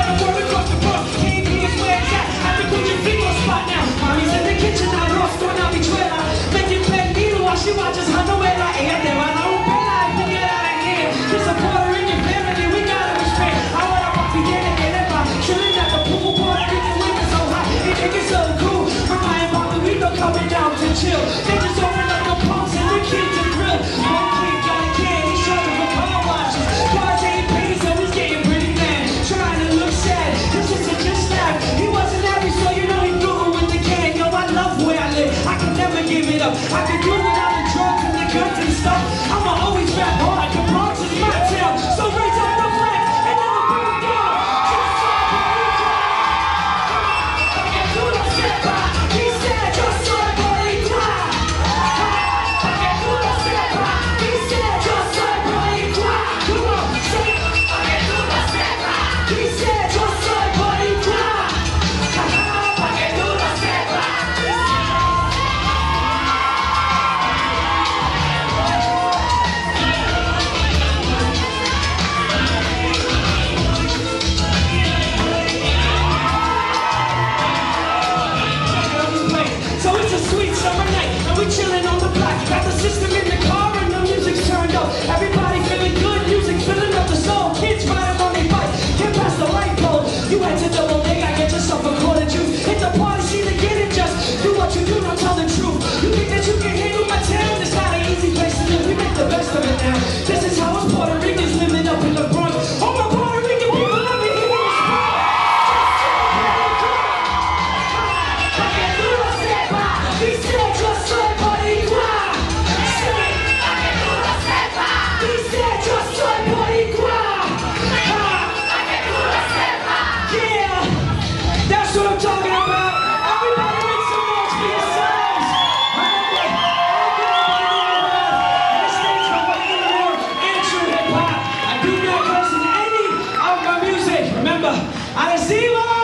Chill. They just open up the pumps and the kids are grilled. One kid got a can, he's shopping for car washes. Cars ain't paid, so he's getting pretty mad. Trying to look sad, his sister just laughed. He wasn't happy, so you know he threw it with the can. Yo, I love where I live, I can never give it up. I can do without the drugs and the guns and stuff. I'ma always rap hard, the Bronx is my town. So raise up the flag and never put it down. Just so I can do the step by. He said, just so chilling on the block, got the system in the car and the music's turned up. Everybody feeling good, music filling up the soul. Kids riding on their bike, get past the light pole. You head to Double Day, I get yourself a quarter juice. Hit the party scene to get it, just do what you do, don't tell the truth. You think that you can handle my town? It's not an easy place to live, we make the best of it now. This is how us Puerto Ricans living up in the Bronx. All my Puerto Rican people, let me hear you scream. He said just soy boricua. He said just soy boricua. Yeah, that's what I'm talking about. Everybody make some noise for yourselves. And this stage for fucking real and true hip hop. I do not curse in any of my music. Remember, adhesivo.